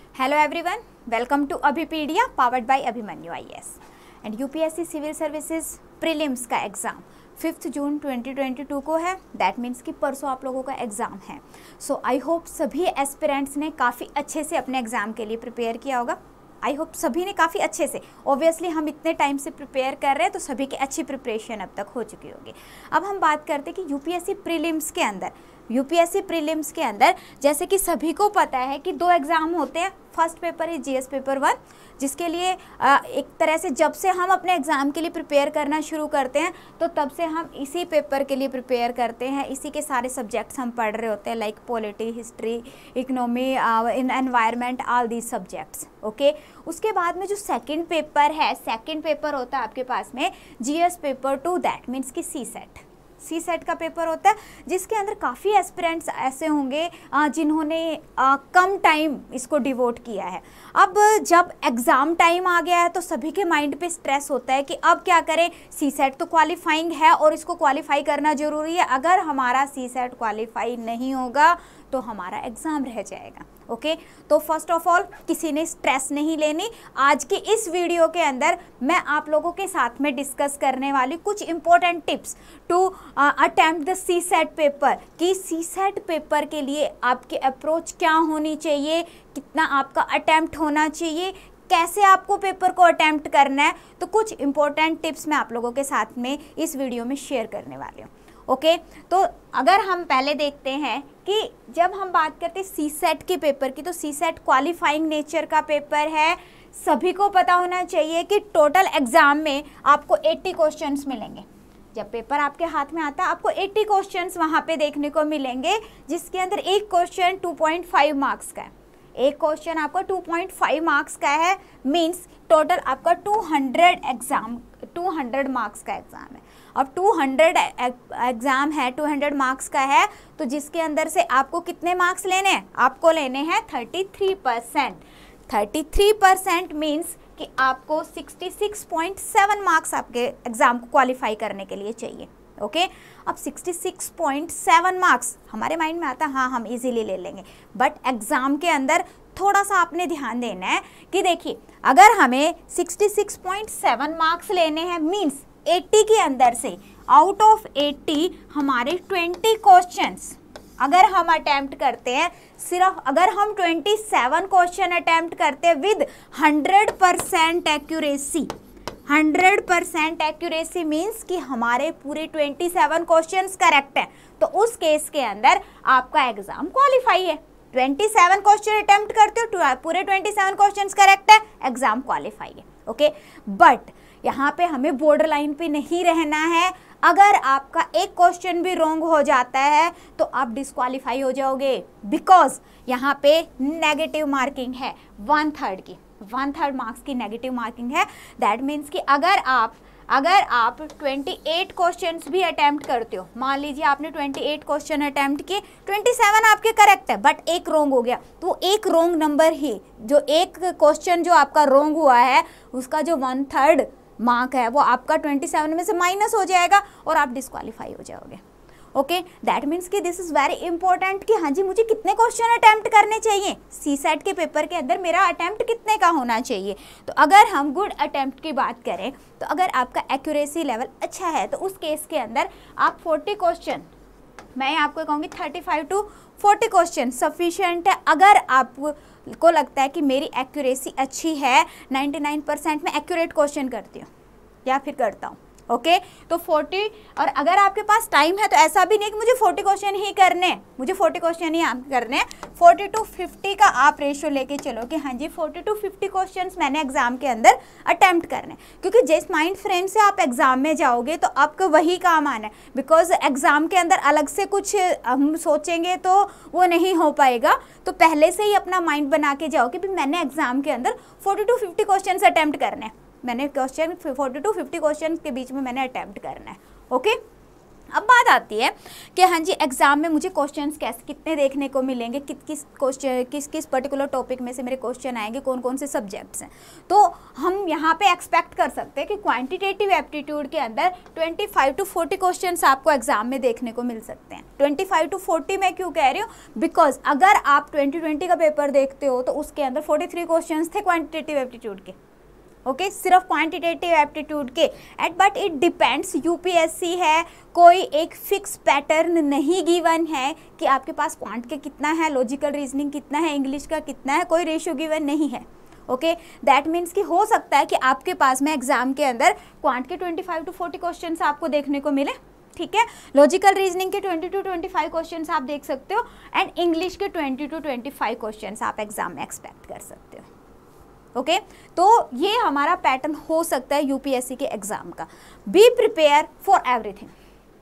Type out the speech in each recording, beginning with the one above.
Hello everyone, welcome to Abhipedia powered by Abhimanyu IAS and UPSC civil services prelims का exam 5 June 2022 को है। That means कि परसों आप लोगों का एग्ज़ाम है। सो आई होप सभी एस्पिरेंट्स ने काफ़ी अच्छे से अपने एग्ज़ाम के लिए प्रिपेयर किया होगा। आई होप सभी ने काफ़ी अच्छे से, ऑब्वियसली हम इतने टाइम से प्रिपेयर कर रहे हैं तो सभी की अच्छी प्रिपरेशन अब तक हो चुकी होगी। अब हम बात करते हैं कि यूपीएससी प्रीलिम्स के अंदर जैसे कि सभी को पता है कि दो एग्ज़ाम होते हैं। फर्स्ट पेपर है जीएस पेपर 1, जिसके लिए एक तरह से जब से हम अपने एग्ज़ाम के लिए प्रिपेयर करना शुरू करते हैं तो तब से हम इसी पेपर के लिए प्रिपेयर करते हैं। इसी के सारे सब्जेक्ट्स हम पढ़ रहे होते हैं, like polity, history, economy, environment, all these subjects. Okay, उसके बाद में जो सेकंड पेपर होता है आपके पास में जीएस पेपर 2, दैट मीन्स कि सी सेट का पेपर होता है, जिसके अंदर काफ़ी एस्पिरेंट्स ऐसे होंगे जिन्होंने कम टाइम इसको डिवोट किया है। अब जब एग्ज़ाम टाइम आ गया है तो सभी के माइंड पे स्ट्रेस होता है कि अब क्या करें। सी सेट तो क्वालिफाइंग है और इसको क्वालिफाई करना ज़रूरी है। अगर हमारा सी सेट क्वालिफाई नहीं होगा तो हमारा एग्ज़ाम रह जाएगा। ओके, तो फर्स्ट ऑफ ऑल किसी ने स्ट्रेस नहीं लेनी। आज की इस वीडियो के अंदर मैं आप लोगों के साथ में डिस्कस करने वाली कुछ important tips to attempt the C set paper, कि सी सेट पेपर के लिए आपकी अप्रोच क्या होनी चाहिए, कितना आपका अटेम्प्ट होना चाहिए, कैसे आपको पेपर को अटेम्प्ट करना है। तो कुछ इंपॉर्टेंट टिप्स मैं आप लोगों के साथ में इस वीडियो में शेयर करने वाली हूँ। ओके, तो अगर हम पहले देखते हैं कि जब हम बात करते हैं सी सेट के पेपर की, तो सी सेट क्वालिफाइंग नेचर का पेपर है। सभी को पता होना चाहिए कि टोटल एग्जाम में आपको 80 क्वेश्चंस मिलेंगे। जब पेपर आपके हाथ में आता है आपको 80 क्वेश्चंस वहाँ पे देखने को मिलेंगे, जिसके अंदर एक क्वेश्चन 2.5 मार्क्स का है। एक क्वेश्चन आपका 2.5 मार्क्स का है, मीन्स टोटल आपका 200 मार्क्स का एग्ज़ाम है। अब 200 एग्ज़ाम है, 200 मार्क्स का है, तो जिसके अंदर से आपको कितने मार्क्स लेने हैं? आपको लेने हैं 33%। 33% मीन्स कि आपको 66.7 मार्क्स आपके एग्ज़ाम को क्वालिफाई करने के लिए चाहिए। ओके, अब 66.7 मार्क्स हमारे माइंड में आता है हाँ हम इजीली ले लेंगे, बट एग्ज़ाम के अंदर थोड़ा सा आपने ध्यान देना है कि देखिए अगर हमें 66.7 मार्क्स लेने हैं, मीन्स 80 के अंदर से आउट ऑफ 80 हमारे 20 क्वेश्चंस अगर हम अटेम्प्ट करते हैं, सिर्फ अगर हम 27 क्वेश्चन अटेम्प्ट करते हैं विद 100% एक्यूरेसी। 100% एक्यूरेसी मीन्स कि हमारे पूरे 27 क्वेश्चंस करेक्ट हैं, तो उस केस के अंदर आपका एग्ज़ाम क्वालिफाई है। 27 क्वेश्चन अटेम्प्ट करते हो, पूरे 27 क्वेश्चंस करेक्ट है, एग्ज़ाम क्वालिफाई है। ओके, बट यहाँ पे हमें बॉर्डर लाइन पे नहीं रहना है। अगर आपका एक क्वेश्चन भी रॉन्ग हो जाता है तो आप डिस्क्वालीफाई हो जाओगे, बिकॉज यहाँ पे नेगेटिव मार्किंग है 1/3 की, 1/3 मार्क्स की नेगेटिव मार्किंग है। दैट मीन्स कि अगर आप 28 क्वेश्चंस भी अटेम्प्ट करते हो, मान लीजिए आपने 28 क्वेश्चन अटेम्प्ट किए, 27 आपके करेक्ट है बट एक रॉन्ग हो गया, तो एक रॉन्ग नंबर ही, जो एक क्वेश्चन जो आपका रॉन्ग हुआ है उसका जो 1/3 मार्क है वो आपका 27 में से माइनस हो जाएगा और आप डिस्क्वालीफाई हो जाओगे। ओके, दैट मीन्स कि दिस इज़ वेरी इंपॉर्टेंट कि हाँ जी मुझे कितने क्वेश्चन अटेम्प्ट करने चाहिए, सी सेट के पेपर के अंदर मेरा अटेम्प्ट कितने का होना चाहिए। तो अगर हम गुड अटेम्प्ट की बात करें तो अगर आपका एक्यूरेसी लेवल अच्छा है तो उस केस के अंदर आप 40 क्वेश्चन, मैं आपको कहूँगी 35 to 40 क्वेश्चन सफिशिएंट है। अगर आपको लगता है कि मेरी एक्यूरेसी अच्छी है, 99% में एक्यूरेट क्वेश्चन करती हूँ या फिर करता हूँ, ओके, तो 40, और अगर आपके पास टाइम है तो ऐसा भी नहीं कि मुझे 40 क्वेश्चन ही करने हैं, मुझे 40 क्वेश्चन ही आप करने हैं, 40 to 50 का आप रेशियो लेके चलो कि हाँ जी 40 to 50 क्वेश्चंस मैंने एग्जाम के अंदर अटेम्प्ट करने हैं। क्योंकि जिस माइंड फ्रेम से आप एग्जाम में जाओगे तो आपको वही काम आना है, बिकॉज एग्जाम के अंदर अलग से कुछ हम सोचेंगे तो वो नहीं हो पाएगा। तो पहले से ही अपना माइंड बना के जाओ कि भाई मैंने एग्जाम के अंदर 40 to 50 क्वेश्चन अटेम्प्ट करने हैं, मैंने क्वेश्चन 40 to 50 क्वेश्चन के बीच में मैंने अटेम्प्ट करना है। ओके, अब बात आती है कि हाँ जी एग्जाम में मुझे क्वेश्चंस कैसे कितने देखने को मिलेंगे, किस किस पर्टिकुलर टॉपिक में से मेरे क्वेश्चन आएंगे, कौन कौन से सब्जेक्ट्स हैं। तो हम यहाँ पे एक्सपेक्ट कर सकते हैं कि क्वांटिटेटिव एप्टीट्यूड के अंदर 25 to 40 क्वेश्चंस आपको एग्जाम में देखने को मिल सकते हैं। 25 to 40 मैं क्यों कह रही हूँ, बिकॉज अगर आप 2020 का पेपर देखते हो तो उसके अंदर 43 क्वेश्चन थे क्वान्टिटेटिव एप्टीट्यूड के, ओके सिर्फ क्वांटिटेटिव एप्टीट्यूड के। बट इट डिपेंड्स, यूपीएससी है, कोई एक फिक्स पैटर्न नहीं गिवन है कि आपके पास क्वांट के कितना है, लॉजिकल रीजनिंग कितना है, इंग्लिश का कितना है, कोई रेशियो गिवन नहीं है। ओके दैट मीन्स कि हो सकता है कि आपके पास में एग्जाम के अंदर क्वांट के 25 to 40 क्वेश्चन आपको देखने को मिले, ठीक है, लॉजिकल रीजनिंग के 20 to 25 क्वेश्चन आप देख सकते हो, एंड इंग्लिश के 20 to 25 क्वेश्चन आप एग्जाम में एक्सपेक्ट कर सकते हो। ओके तो ये हमारा पैटर्न हो सकता है यूपीएससी के एग्जाम का। Be prepare for everything.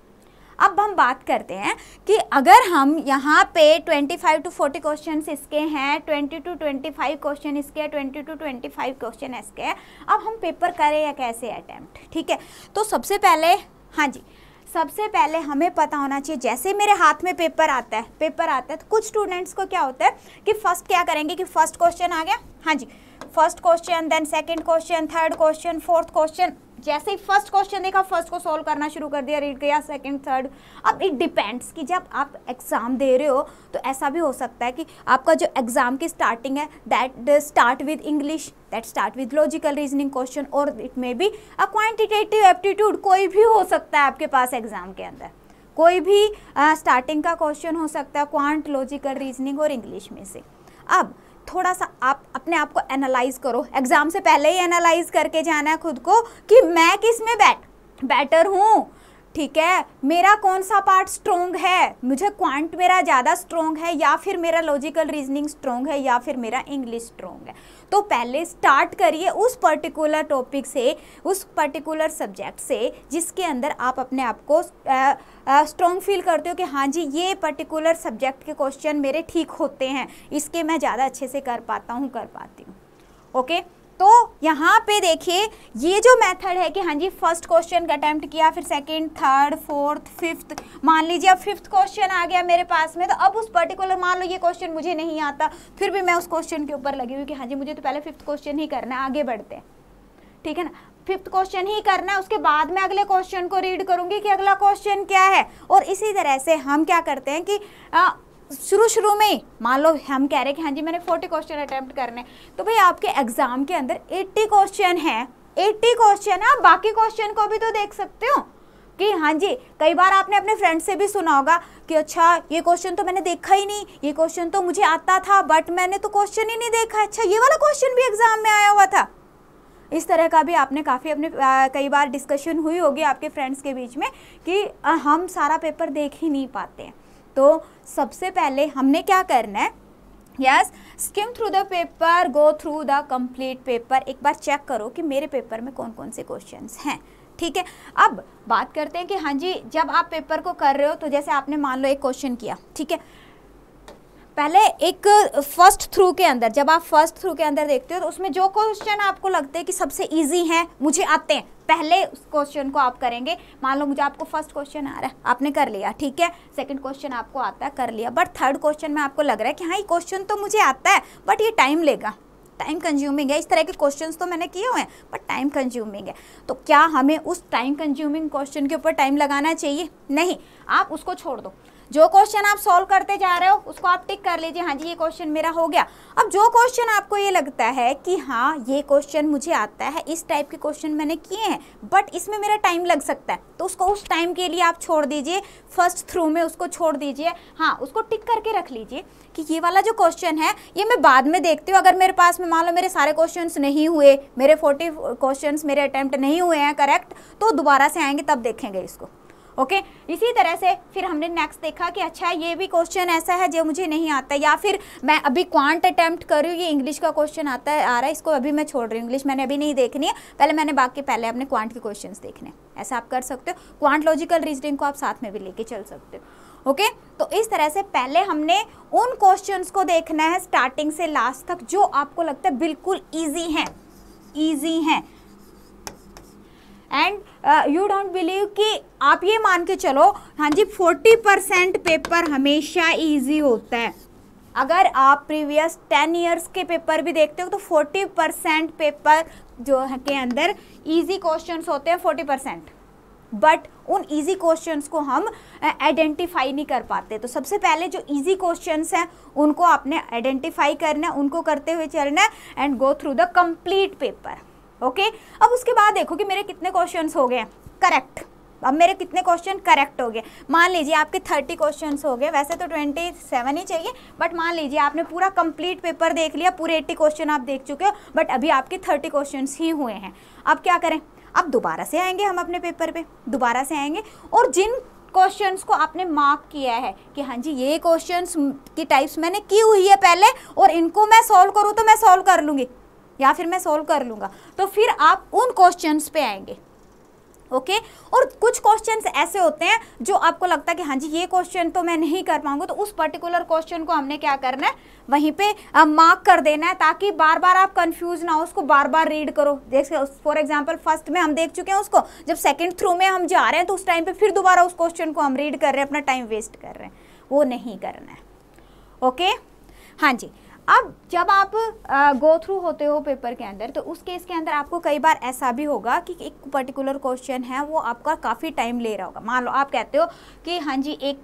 अब हम बात करते हैं कि अगर हम यहाँ पे 25 to 40 क्वेश्चन इसके हैं, 20 to 25 क्वेश्चन इसके हैं, 20 to 25 क्वेश्चन इसके हैं, अब हम पेपर करें या कैसे अटेम्प्ट, ठीक है। तो सबसे पहले हाँ जी सबसे पहले हमें पता होना चाहिए, जैसे मेरे हाथ में पेपर आता है तो कुछ स्टूडेंट्स को क्या होता है कि फर्स्ट क्या करेंगे कि फर्स्ट क्वेश्चन आ गया, हाँ जी first question, then second question, third question, fourth question, जैसे ही फर्स्ट क्वेश्चन देखा फर्स्ट को सॉल्व करना शुरू कर दिया, रीड किया सेकंड थर्ड। अब इट डिपेंड्स कि जब आप एग्जाम दे रहे हो तो ऐसा भी हो सकता है कि आपका जो एग्जाम की स्टार्टिंग है that start with English, that start with logical reasoning question, और it may be a quantitative aptitude, कोई भी हो सकता है आपके पास एग्जाम के अंदर, कोई भी स्टार्टिंग का क्वेश्चन हो सकता है क्वांट, लॉजिकल रीजनिंग और इंग्लिश में से। अब थोड़ा सा आप अपने आप को एनालाइज करो, एग्जाम से पहले ही एनालाइज करके जाना है खुद को कि मैं किस में बेटर हूँ, ठीक है, मेरा कौन सा पार्ट स्ट्रोंग है, मुझे क्वांट मेरा ज़्यादा स्ट्रोंग है या फिर मेरा लॉजिकल रीजनिंग स्ट्रोंग है या फिर मेरा इंग्लिश स्ट्रोंग है। तो पहले स्टार्ट करिए उस पर्टिकुलर टॉपिक से, उस पर्टिकुलर सब्जेक्ट से जिसके अंदर आप अपने आप को स्ट्रॉन्ग फील करते हो कि हाँ जी ये पर्टिकुलर सब्जेक्ट के क्वेश्चन मेरे ठीक होते हैं, इसके मैं ज़्यादा अच्छे से कर पाता हूँ, कर पाती हूँ। ओके तो यहाँ पे देखिए ये जो मेथड है कि हाँ जी फर्स्ट क्वेश्चन का अटेम्प्ट किया, फिर सेकंड, थर्ड, फोर्थ, फिफ्थ, मान लीजिए अब फिफ्थ क्वेश्चन आ गया मेरे पास में, तो अब उस पर्टिकुलर मान लो ये क्वेश्चन मुझे नहीं आता, फिर भी मैं उस क्वेश्चन के ऊपर लगी हुई कि हाँ जी मुझे तो पहले फिफ्थ क्वेश्चन ही करना है, आगे बढ़ते हैं, ठीक है ना, फिफ्थ क्वेश्चन ही करना है, उसके बाद मैं अगले क्वेश्चन को रीड करूंगी कि अगला क्वेश्चन क्या है। और इसी तरह से हम क्या करते हैं कि शुरू में ही मान लो हम कह रहे हैं कि हाँ जी मैंने 40 क्वेश्चन अटेम्प्ट करने, तो भाई आपके एग्जाम के अंदर 80 क्वेश्चन है, 80 क्वेश्चन आप बाकी क्वेश्चन को भी तो देख सकते हो कि हाँ जी कई बार आपने अपने फ्रेंड से भी सुना होगा कि अच्छा ये क्वेश्चन तो मैंने देखा ही नहीं, ये क्वेश्चन तो मुझे आता था बट मैंने तो क्वेश्चन ही नहीं देखा, अच्छा ये वाला क्वेश्चन भी एग्जाम में आया हुआ था। इस तरह का भी आपने काफ़ी अपने कई बार डिस्कशन हुई होगी आपके फ्रेंड्स के बीच में कि हम सारा पेपर देख ही नहीं पाते हैं। तो सबसे पहले हमने क्या करना है, yes skim through the paper, go through the complete paper, एक बार चेक करो कि मेरे पेपर में कौन कौन से क्वेश्चंस हैं, ठीक है। अब बात करते हैं कि हाँ जी जब आप पेपर को कर रहे हो तो जैसे आपने मान लो एक क्वेश्चन किया, ठीक है, पहले एक फर्स्ट थ्रू के अंदर, जब आप फर्स्ट थ्रू के अंदर देखते हो तो उसमें जो क्वेश्चन आपको लगते हैं कि सबसे इजी हैं, मुझे आते हैं, पहले उस क्वेश्चन को आप करेंगे। मान लो मुझे आपको फर्स्ट क्वेश्चन आ रहा है, आपने कर लिया, ठीक है, सेकंड क्वेश्चन आपको आता है, कर लिया, बट थर्ड क्वेश्चन में आपको लग रहा है कि हाँ ये क्वेश्चन तो मुझे आता है बट ये टाइम लेगा, टाइम कंज्यूमिंग है, इस तरह के क्वेश्चंस तो मैंने किए हुए हैं बट टाइम कंज्यूमिंग है। तो क्या हमें उस टाइम कंज्यूमिंग क्वेश्चन के ऊपर टाइम लगाना चाहिए? नहीं, आप उसको छोड़ दो। जो क्वेश्चन आप सॉल्व करते जा रहे हो उसको आप टिक कर लीजिए, हाँ जी ये क्वेश्चन मेरा हो गया। अब जो क्वेश्चन आपको ये लगता है कि हाँ ये क्वेश्चन मुझे आता है, इस टाइप के क्वेश्चन मैंने किए हैं बट इसमें मेरा टाइम लग सकता है, तो उसको उस टाइम के लिए आप छोड़ दीजिए, फर्स्ट थ्रू में उसको छोड़ दीजिए, हाँ उसको टिक करके रख लीजिए कि ये वाला जो क्वेश्चन है ये मैं बाद में देखती हूँ। अगर मेरे पास में मान लो मेरे सारे क्वेश्चंस नहीं हुए, मेरे 40 क्वेश्चंस मेरे अटेम्प्ट नहीं हुए हैं करेक्ट, तो दोबारा से आएंगे तब देखेंगे इसको। ओके इसी तरह से फिर हमने नेक्स्ट देखा कि अच्छा ये भी क्वेश्चन ऐसा है जो मुझे नहीं आता, या फिर मैं अभी क्वांट अटेम्प्ट कर रही हूँ, ये इंग्लिश का क्वेश्चन आ रहा है, इसको अभी मैं छोड़ रही हूँ, इंग्लिश मैंने अभी नहीं देखनी है, पहले अपने क्वांट के क्वेश्चंस देखने, ऐसा आप कर सकते हो। क्वांट लॉजिकल रीजनिंग को आप साथ में भी लेके चल सकते हो। ओके तो इस तरह से पहले हमने उन क्वेश्चंस को देखना है स्टार्टिंग से लास्ट तक जो आपको लगता है बिल्कुल ईजी हैं। एंड यू डोंट बिलीव कि आप ये मान के चलो, हाँ जी 40% पेपर हमेशा इजी होता है। अगर आप प्रीवियस 10 ईयर्स के पेपर भी देखते हो तो 40% पेपर जो है के अंदर इजी क्वेश्चंस होते हैं 40%, बट उन इजी क्वेश्चंस को हम आइडेंटिफाई नहीं कर पाते। तो सबसे पहले जो इजी क्वेश्चंस हैं उनको आपने आइडेंटिफाई करना है, उनको करते हुए चलना है and go through the complete paper. Okay, अब उसके बाद देखो कि मेरे कितने क्वेश्चंस हो गए करेक्ट। अब मेरे कितने क्वेश्चन करेक्ट हो गए, मान लीजिए आपके 30 क्वेश्चंस हो गए, वैसे तो 27 ही चाहिए, बट मान लीजिए आपने पूरा कंप्लीट पेपर देख लिया, पूरे 80 क्वेश्चन आप देख चुके हो, बट अभी आपके 30 क्वेश्चंस ही हुए हैं। अब क्या करें, अब दोबारा से आएंगे हम अपने पेपर पे, दोबारा से आएंगे और जिन क्वेश्चंस को आपने मार्क किया है कि हाँ जी ये क्वेश्चंस की टाइप्स मैंने की हुई है पहले और इनको मैं सॉल्व करूँ तो मैं सॉल्व कर लूँगी या फिर मैं सॉल्व कर लूँगा, तो फिर आप उन क्वेश्चंस पे आएंगे। ओके, और कुछ क्वेश्चंस ऐसे होते हैं जो आपको लगता है कि हाँ जी ये क्वेश्चन तो मैं नहीं कर पाऊंगा, तो उस पर्टिकुलर क्वेश्चन को हमने क्या करना है, वहीं पे मार्क कर देना है, ताकि बार बार आप कंफ्यूज ना हो, उसको बार बार रीड करो। जैसे फॉर एग्जांपल फर्स्ट में हम देख चुके हैं उसको, जब सेकंड थ्रू में हम जा रहे हैं तो उस टाइम पे फिर दोबारा उस क्वेश्चन को हम रीड कर रहे हैं, अपना टाइम वेस्ट कर रहे हैं, वो नहीं करना है। ओके, हाँ जी। अब जब आप गो थ्रू होते हो पेपर के अंदर, तो उस केस के अंदर आपको कई बार ऐसा भी होगा कि एक पर्टिकुलर क्वेश्चन है वो आपका काफ़ी टाइम ले रहा होगा। मान लो आप कहते हो कि हाँ जी एक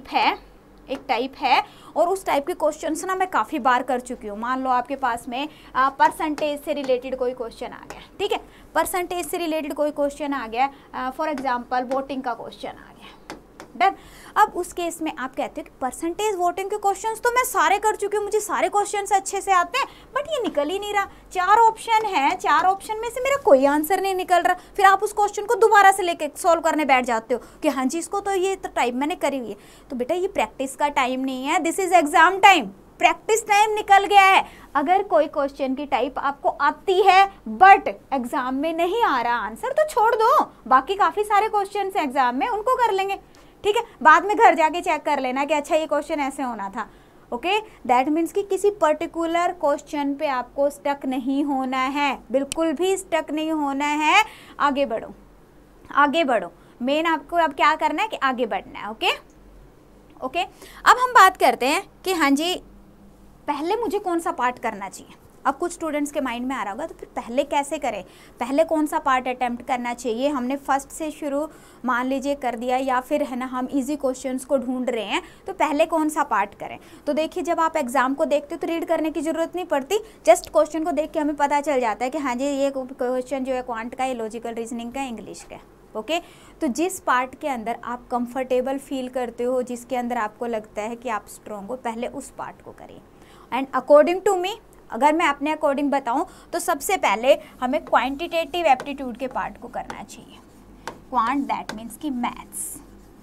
टाइप है और उस टाइप के क्वेश्चंस ना मैं काफ़ी बार कर चुकी हूँ। मान लो आपके पास में परसेंटेज से रिलेटेड कोई क्वेश्चन आ गया, ठीक है, परसेंटेज से रिलेटेड कोई क्वेश्चन आ गया, फॉर एग्जांपल वोटिंग का क्वेश्चन आ गया, डन। अब उस केस में आप कहते हो कि परसेंटेज वोटिंग के क्वेश्चंस तो मैं सारे कर चुकी हूँ, मुझे सारे क्वेश्चंस अच्छे से आते हैं, बट ये निकल ही नहीं रहा। 4 ऑप्शन है, 4 ऑप्शन में से मेरा कोई आंसर नहीं निकल रहा। फिर आप उस क्वेश्चन को दोबारा से लेके सॉल्व करने बैठ जाते हो कि हाँ जी इसको तो ये तो टाइप मैंने करी हुई है। तो बेटा ये प्रैक्टिस का टाइम नहीं है, this is exam time, practice time निकल गया है। अगर कोई क्वेश्चन की टाइप आपको आती है बट एग्जाम में नहीं आ रहा आंसर, तो छोड़ दो, बाकी काफ़ी सारे क्वेश्चन एग्जाम में उनको कर लेंगे, ठीक है। बाद में घर जाके चेक कर लेना कि अच्छा ये क्वेश्चन ऐसे होना था। ओके, दैट मीन्स कि किसी पर्टिकुलर क्वेश्चन पे आपको स्टक नहीं होना है, बिल्कुल भी स्टक नहीं होना है। आगे बढ़ो, आगे बढ़ो, मेन आपको अब क्या करना है कि आगे बढ़ना है। ओके ओके, अब हम बात करते हैं कि हाँ जी पहले मुझे कौन सा पार्ट करना चाहिए। अब कुछ स्टूडेंट्स के माइंड में आ रहा होगा तो फिर पहले कैसे करें, पहले कौन सा पार्ट अटेम्प्ट करना चाहिए। हमने फर्स्ट से शुरू मान लीजिए कर दिया, या फिर है ना हम इजी क्वेश्चंस को ढूंढ रहे हैं, तो पहले कौन सा पार्ट करें। तो देखिए जब आप एग्जाम को देखते हो तो रीड करने की ज़रूरत नहीं पड़ती, जस्ट क्वेश्चन को देख के हमें पता चल जाता है कि हाँ जी ये क्वेश्चन जो है क्वांट का है, लॉजिकल रीजनिंग का, इंग्लिश का। ओके, तो जिस पार्ट के अंदर आप कंफर्टेबल फील करते हो, जिसके अंदर आपको लगता है कि आप स्ट्रॉन्ग हो, पहले उस पार्ट को करिए। एंड अकॉर्डिंग टू मी, अगर मैं अपने अकॉर्डिंग बताऊं तो सबसे पहले हमें क्वांटिटेटिव एप्टीट्यूड के पार्ट को करना चाहिए। क्वांट दैट मीन्स कि मैथ्स।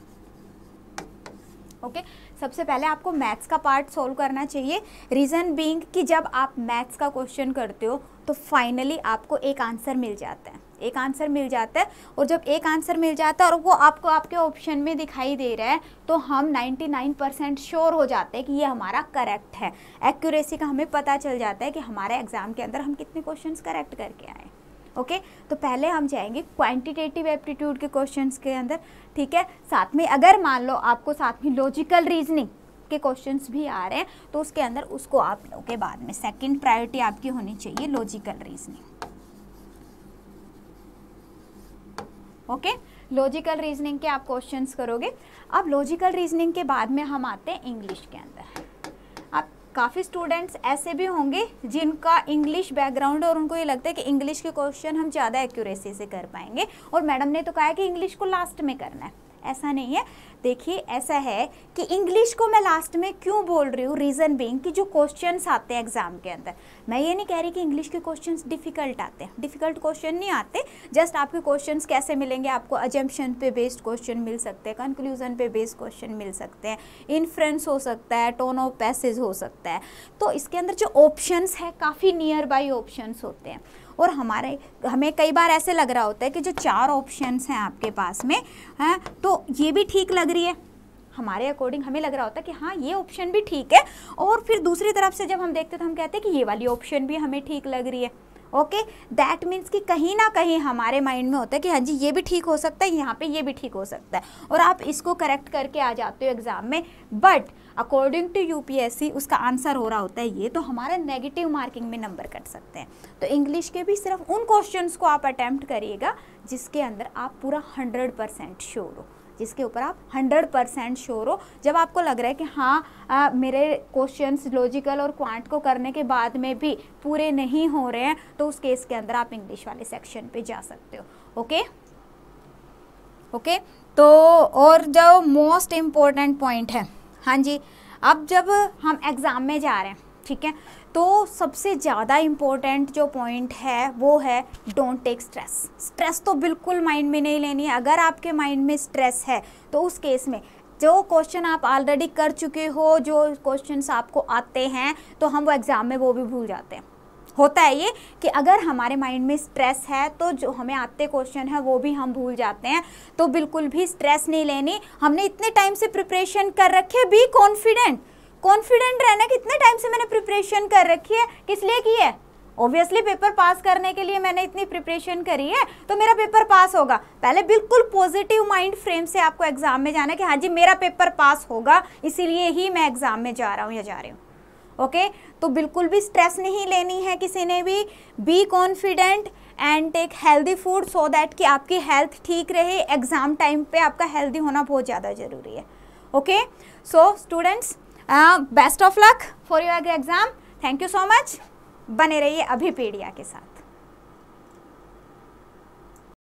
ओके, सबसे पहले आपको मैथ्स का पार्ट सॉल्व करना चाहिए। रीज़न बीइंग कि जब आप मैथ्स का क्वेश्चन करते हो तो फाइनली आपको एक आंसर मिल जाता है, एक आंसर मिल जाता है। और जब एक आंसर मिल जाता है और वो आपको आपके ऑप्शन में दिखाई दे रहा है, तो हम 99% श्योर हो जाते हैं कि ये हमारा करेक्ट है। एक्यूरेसी का हमें पता चल जाता है कि हमारे एग्जाम के अंदर हम कितने क्वेश्चंस करेक्ट करके आए। ओके, तो पहले हम जाएंगे क्वांटिटेटिव एप्टीट्यूड के क्वेश्चंस के अंदर, ठीक है। साथ में अगर मान लो आपको साथ में लॉजिकल रीजनिंग के क्वेश्चंस भी आ रहे हैं, तो उसके अंदर उसको आप लोगे बाद में। सेकंड प्रायोरिटी आपकी होनी चाहिए logical reasoning. Okay, logical reasoning के आप क्वेश्चंस करोगे। अब लॉजिकल रीजनिंग के बाद में हम आते हैं इंग्लिश के अंदर। अब काफ़ी स्टूडेंट्स ऐसे भी होंगे जिनका इंग्लिश बैकग्राउंड और उनको ये लगता है कि इंग्लिश के क्वेश्चन हम ज़्यादा एक्यूरेसी से कर पाएंगे, और मैडम ने तो कहा है कि इंग्लिश को लास्ट में करना है। ऐसा नहीं है, देखिए ऐसा है कि इंग्लिश को मैं लास्ट में क्यों बोल रही हूँ, रीज़न बीइंग कि जो क्वेश्चंस आते हैं एग्जाम के अंदर, मैं ये नहीं कह रही कि इंग्लिश के क्वेश्चंस डिफ़िकल्ट आते हैं, डिफ़िकल्ट क्वेश्चन नहीं आते। जस्ट आपके क्वेश्चंस कैसे मिलेंगे, आपको अजम्पशन पे बेस्ड क्वेश्चन मिल सकते हैं, कंक्लूजन पे बेस्ड क्वेश्चन मिल सकते हैं, इन्फ्रेंस हो सकता है, टोन ऑफ पैसेज हो सकता है। तो इसके अंदर जो ऑप्शंस है काफ़ी नियर बाई ऑप्शंस होते हैं, और हमें कई बार ऐसे लग रहा होता है कि जो 4 ऑप्शंस हैं आपके पास में हैं, तो ये भी ठीक लग रही है, हमारे अकॉर्डिंग हमें लग रहा होता है कि हाँ ये ऑप्शन भी ठीक है, और फिर दूसरी तरफ से जब हम देखते हैं तो हम कहते हैं कि ये वाली ऑप्शन भी हमें ठीक लग रही है। ओके, दैट मीन्स कि कहीं ना कहीं हमारे माइंड में होता है कि हाँ जी ये भी ठीक हो सकता है, यहाँ पे ये भी ठीक हो सकता है, और आप इसको करेक्ट करके आ जाते हो एग्जाम में, बट अकॉर्डिंग टू यूपीएससी उसका आंसर हो रहा होता है ये, तो हमारे नेगेटिव मार्किंग में नंबर कट सकते हैं। तो इंग्लिश के भी सिर्फ उन क्वेश्चंस को आप अटेम्प्ट करिएगा जिसके अंदर आप पूरा 100% श्योर हो, जिसके ऊपर आप 100% श्योर हो। जब आपको लग रहा है कि हाँ मेरे क्वेश्चंस लॉजिकल और क्वांट को करने के बाद में भी पूरे नहीं हो रहे हैं, तो उस केस के अंदर आप इंग्लिश वाले सेक्शन पे जा सकते हो। ओके ओके, तो और जो मोस्ट इम्पोर्टेंट पॉइंट है, हाँ जी, अब जब हम एग्ज़ाम में जा रहे हैं, ठीक है, तो सबसे ज़्यादा इम्पोर्टेंट जो पॉइंट है वो है डोंट टेक स्ट्रेस। स्ट्रेस तो बिल्कुल माइंड में नहीं लेनी है। अगर आपके माइंड में स्ट्रेस है तो उस केस में जो क्वेश्चन आप ऑलरेडी कर चुके हो, जो क्वेश्चंस आपको आते हैं, तो हम वो एग्ज़ाम में वो भी भूल जाते हैं। होता है ये कि अगर हमारे माइंड में स्ट्रेस है तो जो हमें आते क्वेश्चन है वो भी हम भूल जाते हैं। तो बिल्कुल भी स्ट्रेस नहीं लेनी। हमने इतने टाइम से प्रिपरेशन कर रखी है, बी कॉन्फिडेंट रहना। कितने टाइम से मैंने प्रिपरेशन कर रखी है, किस लिए की है? ऑब्वियसली पेपर पास करने के लिए मैंने इतनी प्रिपरेशन करी है, तो मेरा पेपर पास होगा। पहले बिल्कुल पॉजिटिव माइंड फ्रेम से आपको एग्जाम में जाना है कि हाँ जी मेरा पेपर पास होगा, इसीलिए ही मैं एग्जाम में जा रहा हूँ या जा रही हूँ। ओके, तो बिल्कुल भी स्ट्रेस नहीं लेनी है किसी ने भी। Be confident and take healthy food so that कि आपकी हेल्थ ठीक रहे। एग्जाम टाइम पे आपका हेल्दी होना बहुत ज़्यादा ज़रूरी है। Okay, so students, best of luck for your exam. Thank you so much. बने रहिए अभिपीडिया के साथ।